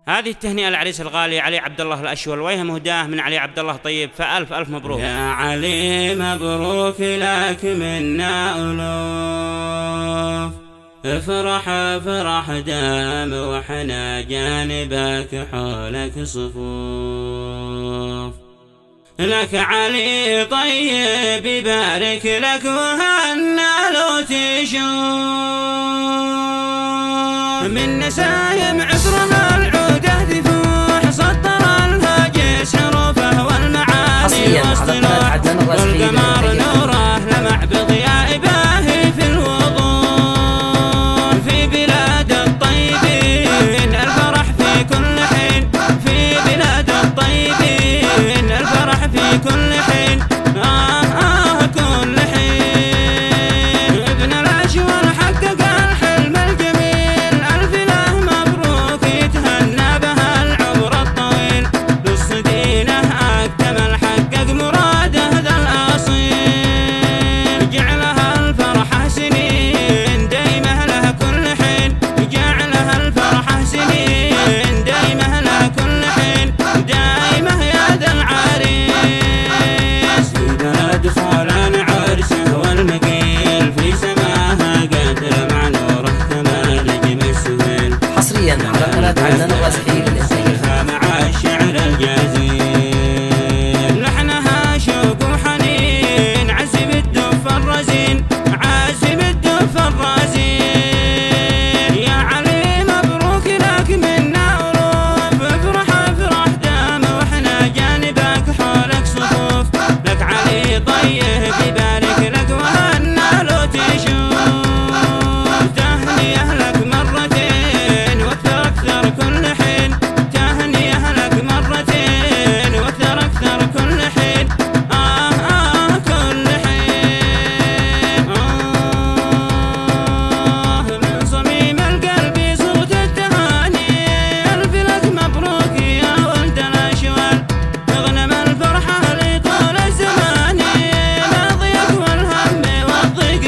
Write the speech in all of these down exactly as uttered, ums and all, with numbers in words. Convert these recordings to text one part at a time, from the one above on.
هذه التهنئة العريس الغالي علي عبد الله الأشول، ويها مهداه من علي عبد الله طيب، فألف ألف مبروك يا علي مبروك لك منا ألوف، افرح افرح دام وحنا جانبك حولك صفوف، لك علي طيب يبارك لك وهنا لو تشوف، من نسايم عطرها العودة تفوح، سطر الهاجس حروفه والمعاني واصطلاح، والقمر نوره لمع بضياء باهي في الوضوح، في بلاد الطيبين الفرح في كل حين، في بلاد الطيبين الفرح في كل حين، آه آه كل حين، ابن الأشول حقق الحلم الجميل، ألف له مبروك يتهنى بها العمر الطويل، للصدينة أكتمل حقق مراده ذا الأصيل، جعلها الفرحة سنين دايمة لها كل حين، جعلها الفرحة سنين دايمة لها كل حين، دايمة يا ذا العريس، في بلد خولان عرسه والمقيل، في سماها قد لمع نوره كما نجم السهيل، حصريا على قناة عدنان الرازحي للإنتاج مع الشعر الجزيل، لحنها شوق وحنين، عزم الدف الرزين، عزم الدف الرزين، يا علي مبروك لك منا ألوف، افرح افرح دام وحنا جانبك حولك صفوف، لك علي طيب يبارك لك وهنا لو تشوف، تهنية لك مرتين واكثر اكثر كل حين، تهنية لك مرتين واكثر اكثر كل حين، آه آه كل حين، آه من صميم القلب صوت التهاني، ألف لك مبروك يا ولد الأشول، تغنم الفرحة لطول الزمان، ماضيك والهم والضيق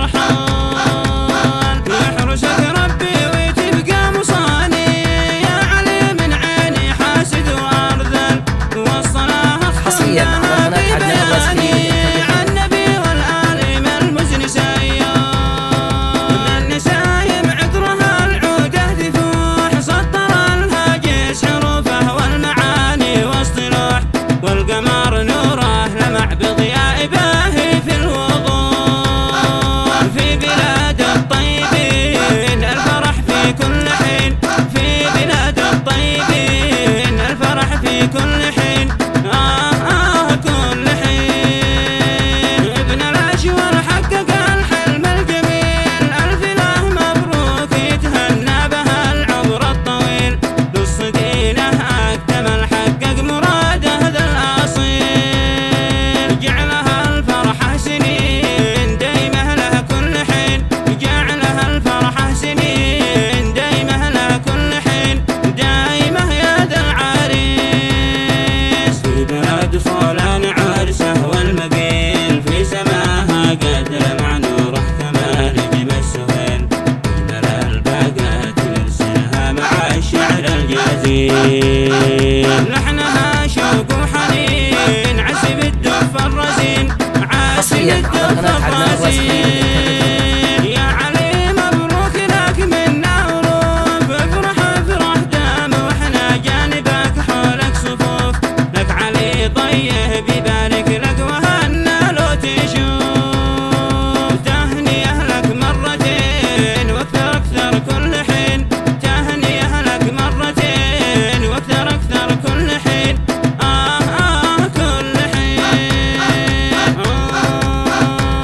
يرحل، يحرسك ربي وتبقى مصاني، يا علي من عيني حاسد وأرذل، وصلها حصريا على قناة عدنان الرازحي عن النبي والآل من المزن سيوم، من نسايم عطرها العودة تفوح، سطر الهاجس حروفه والمعاني واصطلاح، والقمر نوره لمع بضياء باهي في الوضوح، في بلاد الطيبين الفرح في كل حين، في بلاد الطيبين الفرح في كل حين، آه آه كل حين، ابن الأشول حقق الحلم الجميل، ألف له مبروك يتهنى بها العمر الطويل، للصدينة أكتمل حقق مراده ذا الأصيل، جعلها الفرحة سنين دايمة لها كل حين، جعلها الفرحة سنين دايمة لها كل حين، دايمة يا ذا العريس، في بلاد خولان عرسه والمقيل، في سماها قد لمع نوره كما نجم السهيل، أجمل الباقات يرسلها مع الشعر الجزيل، لحنها شوق وحنين، عزم الدف الرزين، عزم حصرياً على الدف قناة عدنان الرازحي الرزين، يا علي مبروك لك منا ألوف، افرح افرح دام وحنا جانبك حولك صفوف، لك علي طيب يبارك لك وهنا لو تشوف، تهنية لك مرتين واكثر اكثر كل حين، تهنية لك مرتين واكثر اكثر كل حين، آه آه كل حين، آه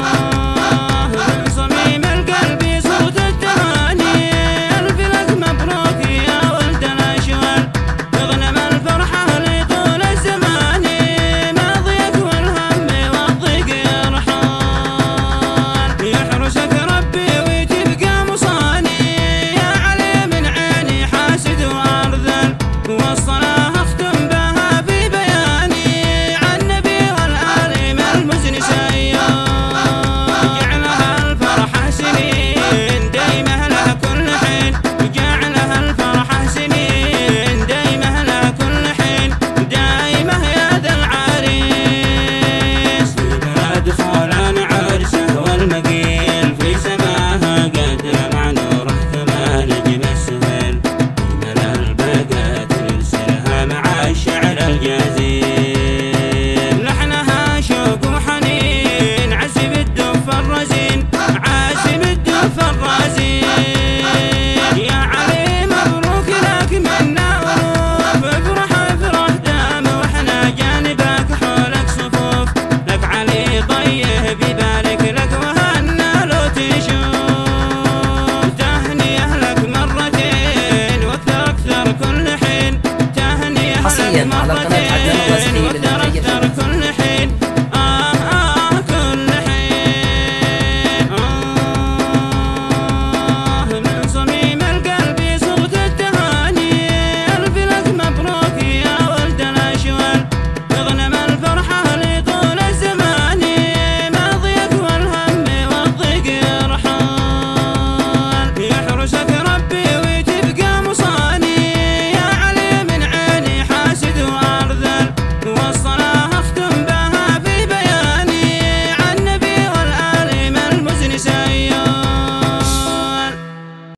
مرت